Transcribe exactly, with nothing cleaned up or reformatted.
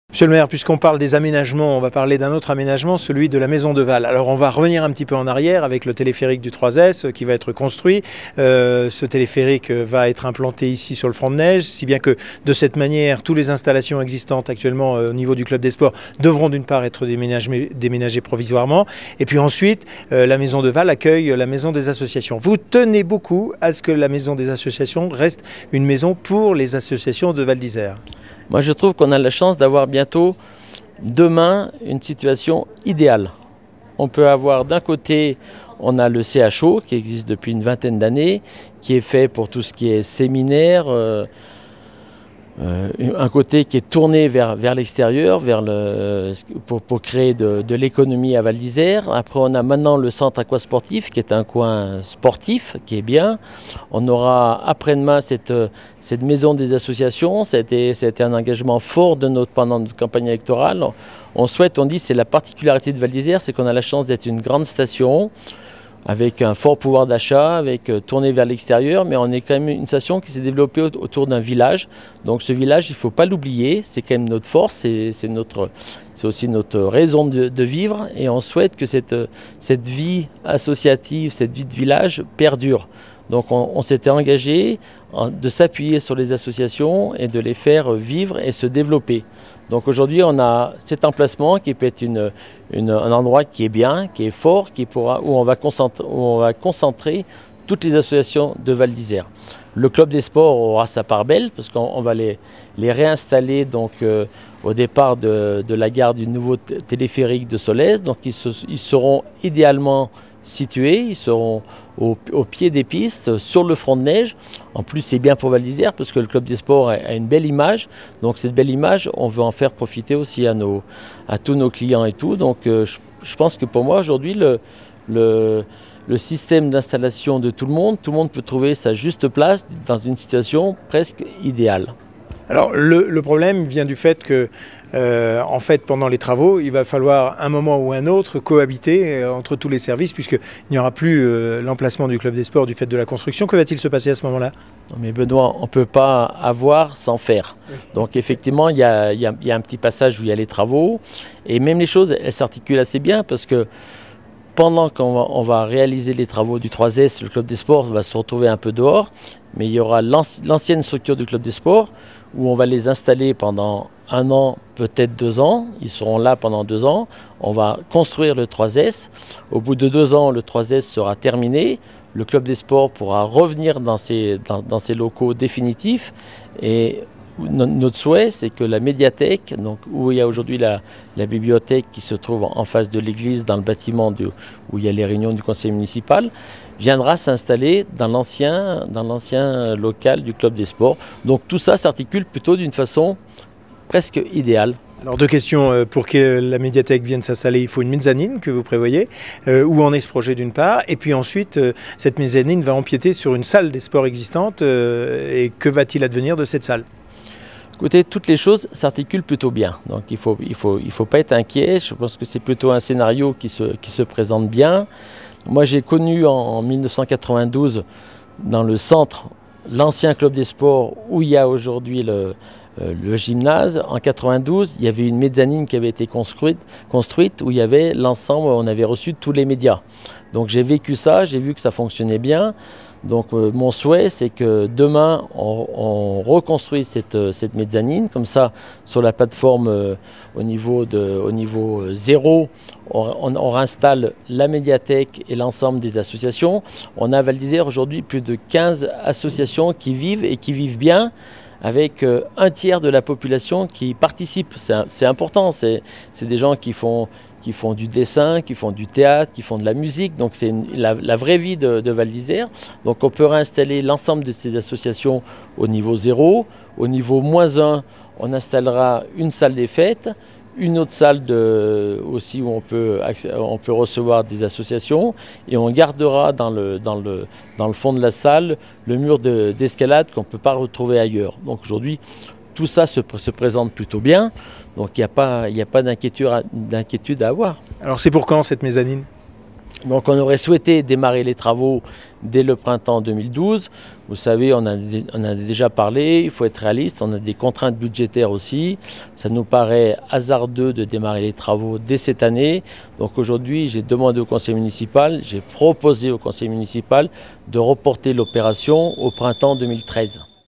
Monsieur le maire, puisqu'on parle des aménagements, on va parler d'un autre aménagement, celui de la maison de Val. Alors on va revenir un petit peu en arrière avec le téléphérique du trois S qui va être construit. Euh, ce téléphérique va être implanté ici sur le front de neige, si bien que de cette manière, toutes les installations existantes actuellement euh, au niveau du club des sports devront d'une part être déménagées, déménagées provisoirement. Et puis ensuite, euh, la maison de Val accueille la maison des associations. Vous tenez beaucoup à ce que la maison des associations reste une maison pour les associations de Val d'Isère. Moi, je trouve qu'on a la chance d'avoir bientôt, demain, une situation idéale. On peut avoir d'un côté, on a le C H O qui existe depuis une vingtaine d'années, qui est fait pour tout ce qui est séminaire, euh, euh, un côté qui est tourné vers, vers l'extérieur, vers le, pour, pour créer de, de l'économie à Val d'Isère. Après, on a maintenant le centre aquasportif qui est un coin sportif, qui est bien. On aura après-demain cette, cette maison des associations. C'était un engagement fort de notre, pendant notre campagne électorale. On souhaite, on dit, c'est la particularité de Val d'Isère, c'est qu'on a la chance d'être une grande station, avec un fort pouvoir d'achat, avec euh, tourné vers l'extérieur, mais on est quand même une station qui s'est développée autour d'un village. Donc ce village, il ne faut pas l'oublier, c'est quand même notre force, c'est notre, c'est aussi notre raison de, de vivre, et on souhaite que cette, cette vie associative, cette vie de village perdure. Donc on, on s'était engagé de s'appuyer sur les associations et de les faire vivre et se développer. Donc aujourd'hui on a cet emplacement qui peut être une, une, un endroit qui est bien, qui est fort, qui pourra, où, on va concentrer, où on va concentrer toutes les associations de Val d'Isère. Le club des sports aura sa part belle parce qu'on va les, les réinstaller donc, euh, au départ de, de la gare du nouveau téléphérique de Solèze. Donc ils, se, ils seront idéalement situés, ils seront au, au pied des pistes, sur le front de neige. En plus, c'est bien pour Val d'Isère parce que le club des sports a, a une belle image. Donc cette belle image, on veut en faire profiter aussi à, nos, à tous nos clients et tout. Donc euh, je, je pense que pour moi, aujourd'hui, le, le, le système d'installation de tout le monde, tout le monde peut trouver sa juste place dans une situation presque idéale. Alors le, le problème vient du fait que, euh, en fait, pendant les travaux, il va falloir un moment ou un autre cohabiter euh, entre tous les services, puisqu'il n'y aura plus euh, l'emplacement du club des sports du fait de la construction. Que va-t-il se passer à ce moment-là? Non mais Benoît, on ne peut pas avoir sans faire. Oui. Donc effectivement, il y a, y, a, y a un petit passage où il y a les travaux, et même les choses, elles s'articulent assez bien, parce que pendant qu'on va, on va réaliser les travaux du trois S, le club des sports va se retrouver un peu dehors, mais il y aura l'ancienne structure du club des sports où on va les installer pendant un an, peut-être deux ans. Ils seront là pendant deux ans. On va construire le trois S. Au bout de deux ans, le trois S sera terminé. Le club des sports pourra revenir dans ses, dans, dans ses locaux définitifs. Et notre souhait, c'est que la médiathèque, donc où il y a aujourd'hui la, la bibliothèque qui se trouve en face de l'église, dans le bâtiment de, où il y a les réunions du conseil municipal, viendra s'installer dans l'ancien dans l'ancien local du club des sports. Donc tout ça s'articule plutôt d'une façon presque idéale. Alors deux questions, pour que la médiathèque vienne s'installer, il faut une mezzanine que vous prévoyez. Euh, où en est ce projet d'une part? Et puis ensuite, euh, cette mezzanine va empiéter sur une salle des sports existante. Euh, et que va-t-il advenir de cette salle? Écoutez, toutes les choses s'articulent plutôt bien. Donc il ne faut, il faut, il faut pas être inquiet. Je pense que c'est plutôt un scénario qui se, qui se présente bien. Moi, j'ai connu en, en mille neuf cent quatre-vingt-douze, dans le centre, l'ancien club des sports où il y a aujourd'hui le, euh, le gymnase. En mille neuf cent quatre-vingt-douze, il y avait une mezzanine qui avait été construite, construite où il y avait l'ensemble, on avait reçu tous les médias. Donc j'ai vécu ça, j'ai vu que ça fonctionnait bien. Donc euh, mon souhait, c'est que demain, on, on reconstruise cette, cette mezzanine. Comme ça, sur la plateforme euh, au niveau, de, au niveau euh, zéro, on, on, on réinstalle la médiathèque et l'ensemble des associations. On a à Val d'Isère aujourd'hui plus de quinze associations qui vivent et qui vivent bien, avec euh, un tiers de la population qui participe. C'est important, c'est des gens qui font, qui font du dessin, qui font du théâtre, qui font de la musique. Donc c'est la, la vraie vie de, de Val d'Isère. Donc on peut réinstaller l'ensemble de ces associations au niveau zéro. Au niveau moins un, on installera une salle des fêtes, une autre salle de, aussi où on peut, on peut recevoir des associations, et on gardera dans le, dans le, dans le fond de la salle le mur d'escalade de, qu'on ne peut pas retrouver ailleurs. Donc aujourd'hui, tout ça se, se présente plutôt bien, donc il n'y a pas, il n'y a pas d'inquiétude à avoir. Alors c'est pour quand cette mezzanine? Donc on aurait souhaité démarrer les travaux dès le printemps deux mille douze. Vous savez, on a, on a déjà parlé, il faut être réaliste, on a des contraintes budgétaires aussi. Ça nous paraît hasardeux de démarrer les travaux dès cette année. Donc aujourd'hui, j'ai demandé au conseil municipal, j'ai proposé au conseil municipal de reporter l'opération au printemps deux mille treize.